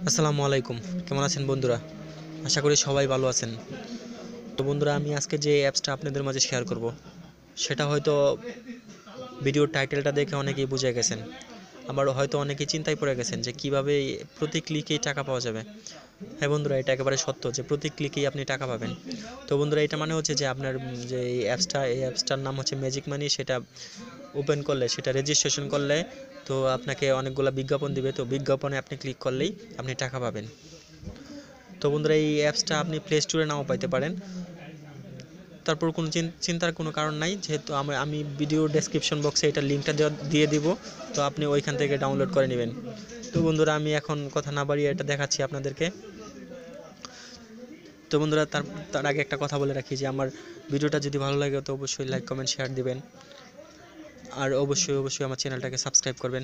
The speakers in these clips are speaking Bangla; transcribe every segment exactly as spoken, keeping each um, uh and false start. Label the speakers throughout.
Speaker 1: আসসালামু আলাইকুম, কেমন আছেন বন্ধুরা? আশা করি সবাই ভালো আছেন। তো বন্ধুরা, আমি আজকে যে অ্যাপসটা আপনাদের মাঝে শেয়ার করব, সেটা হয়তো ভিডিওর টাইটেলটা দেখে অনেকেই বুঝে গেছেন। আবার হয়তো অনেকেই চিন্তায় পড়ে গেছেন যে কীভাবে প্রতি ক্লিকেই টাকা পাওয়া যাবে। হ্যাঁ বন্ধুরা, এটা একেবারে সত্য যে প্রতি ক্লিকেই আপনি টাকা পাবেন। তো বন্ধুরা, এটা মানে হচ্ছে যে আপনার যে এই অ্যাপসটা এই অ্যাপসটার নাম হচ্ছে ম্যাজিক মানি। সেটা ওপেন করলে, সেটা রেজিস্ট্রেশন করলে তো আপনাকে অনেকগুলো বিজ্ঞাপন দিবে। তো বিজ্ঞাপনে আপনি ক্লিক করলেই আপনি টাকা পাবেন। তো বন্ধুরা, এই অ্যাপসটা আপনি প্লে স্টোরে নাও পাইতে পারেন। তারপর কোনো চিন্তার কোনো কারণ নাই, যেহেতু আমি আমি ভিডিও ডেসক্রিপশন বক্সে এটা লিঙ্কটা দিয়ে দিব। তো আপনি ওইখান থেকে ডাউনলোড করে নেবেন। তো বন্ধুরা, আমি এখন কথা না বাড়িয়ে এটা দেখাচ্ছি আপনাদেরকে। তো বন্ধুরা, তার তার আগে একটা কথা বলে রাখি যে আমার ভিডিওটা যদি ভালো লাগে তো অবশ্যই লাইক কমেন্ট শেয়ার দিবেন, আর অবশ্যই অবশ্যই আমার চ্যানেলটাকে সাবস্ক্রাইব করবেন।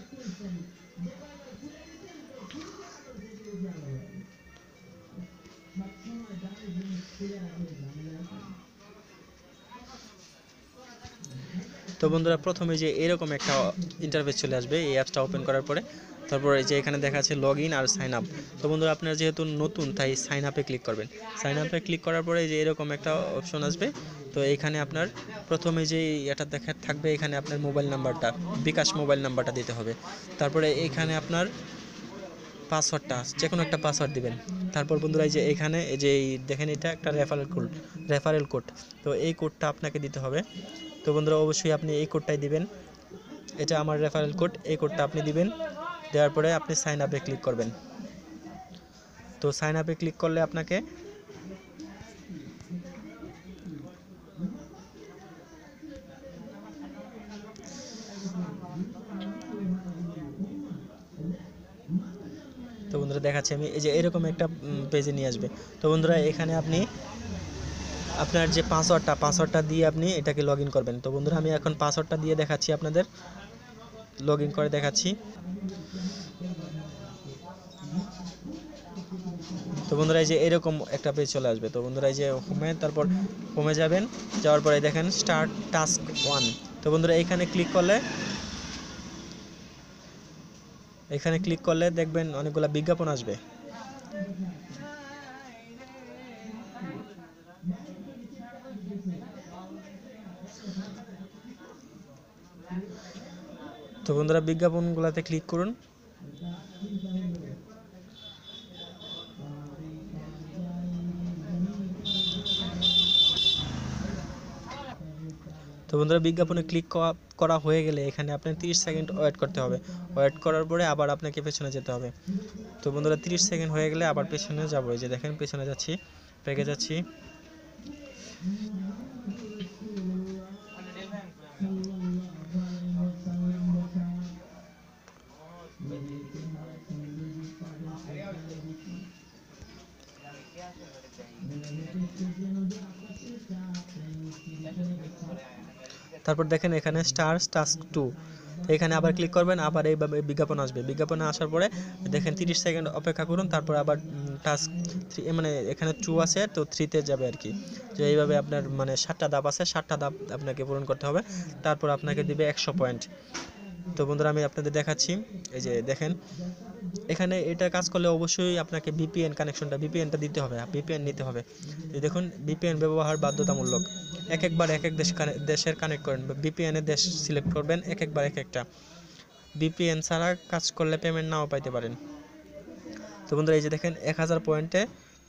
Speaker 1: তো বন্ধুরা, প্রথমে যে এরকম একটা ইন্টারফেস চলে আসবে এই অ্যাপসটা ওপেন করার পরে। তারপর এই যে এখানে দেখা আছে লগ ইন আর সাইন আপ। তো বন্ধুরা, আপনারা যেহেতু নতুন তাই সাইন আপে ক্লিক করবেন। সাইন আপে ক্লিক করার পরে যে এরকম একটা অপশন আসবে। তো এখানে আপনার প্রথমে যে এটা দেখা থাকবে, এখানে আপনার মোবাইল নাম্বারটা, বিকাশ মোবাইল নাম্বারটা দিতে হবে। তারপরে এখানে আপনার পাসওয়ার্ডটা, যে কোনো একটা পাসওয়ার্ড দিবেন। তারপর বন্ধুরা, এই যে এখানে এই যে দেখেন এটা একটা রেফারেল কোড, রেফারেল কোড। তো এই কোডটা আপনাকে দিতে হবে। তো বন্ধুরা, অবশ্যই আপনি এই কোডটাই দিবেন। এটা আমার রেফারেল কোড, এই কোডটা আপনি দিবেন। দেওয়ার পরে আপনি সাইন আপে ক্লিক করবেন। তো সাইন আপে ক্লিক করলে আপনাকে তো বন্ধুরা দেখাচ্ছি আমি, এই যে এরকম একটা পেজে নিয়ে আসবে। তো বন্ধুরা, এখানে আপনি আপনার যে পাসওয়ার্ডটা পাসওয়ার্ডটা দিয়ে আপনি এটাকে লগ ইন করবেন। তো বন্ধুরা, আমি এখন পাসওয়ার্ডটা দিয়ে দেখাচ্ছি আপনাদের, লগ ইন করে দেখাচ্ছি। তো বন্ধুরা, এই যে এরকম একটা পেজ চলে আসবে। তো বন্ধুরা, এই যে হোমে, তারপর হোমে যাবেন, যাওয়ার পরে দেখেন স্টার্ট টাস্ক ওয়ান। তো বন্ধুরা, এখানে ক্লিক করলে এখানে ক্লিক করলে দেখবেন অনেকগুলো বিজ্ঞাপন আসবে। তো বন্ধুরা, বিজ্ঞাপনগুলোতে ক্লিক করুন। তো বন্ধুরা, বিজ্ঞাপনে ক্লিক করা হয়ে গেলে এখানে আপনার তিরিশ সেকেন্ড ওয়েট করতে হবে। ওয়েট করার পরে আবার আপনাকে পেছনে যেতে হবে। তো বন্ধুরা, তিরিশ সেকেন্ড হয়ে গেলে আবার পেছনে যাব। এই যে দেখেন পেছনে যাচ্ছি, পেকে যাচ্ছি। তারপর দেখেন এখানে স্টার টাস্ক টু, এখানে আবার ক্লিক করবেন। আবার এইভাবে বিজ্ঞাপন আসবে। বিজ্ঞাপনে আসার পরে দেখেন তিরিশ সেকেন্ড অপেক্ষা করুন। তারপর আবার টাস্ক থ্রি, মানে এখানে টু আছে তো থ্রিতে যাবে আর কি। তো এইভাবে আপনার মানে সাতটা ধাপ আছে, সাতটা ধাপ আপনাকে পূরণ করতে হবে। তারপর আপনাকে দিবে একশো পয়েন্ট। তো বন্ধুরা, আমি আপনাদের দেখাচ্ছি। এই যে দেখেন এখানে এটা কাজ করলে অবশ্যই আপনাকে ভিপিএন কানেকশনটা ভিপিএনটা দিতে হবে, ভিপিএন নিতে হবে। দেখুন, ভিপিএন ব্যবহার বাধ্যতামূলক। এক একবার এক এক দেশ দেশের কানেক্ট করেন, ভিপিএনের দেশ সিলেক্ট করবেন, এক একবার এক একটা। ভিপিএন ছাড়া কাজ করলে পেমেন্ট নাও পাইতে পারেন। তো বন্ধুরা, এই যে দেখেন এক হাজার পয়েন্টে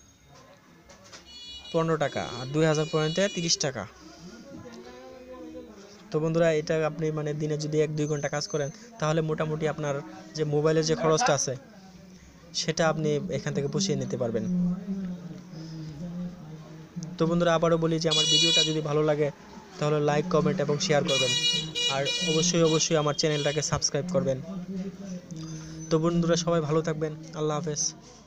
Speaker 1: পনেরো টাকা আর দুই হাজার পয়েন্টে তিরিশ টাকা। তো বন্ধুরা, এটা আপনি মানে দিনে যদি এক দুই ঘন্টা কাজ করেন তাহলে মোটামুটি আপনার যে মোবাইলের যে খরচটা আছে সেটা আপনি এখান থেকে পুষিয়ে নিতে পারবেন। তো বন্ধুরা, আবারও বলি যে আমার ভিডিওটা যদি ভালো লাগে তাহলে লাইক কমেন্ট এবং শেয়ার করবেন, আর অবশ্যই অবশ্যই আমার চ্যানেলটাকে সাবস্ক্রাইব করবেন। তো বন্ধুরা, সবাই ভালো থাকবেন। আল্লাহ হাফেজ।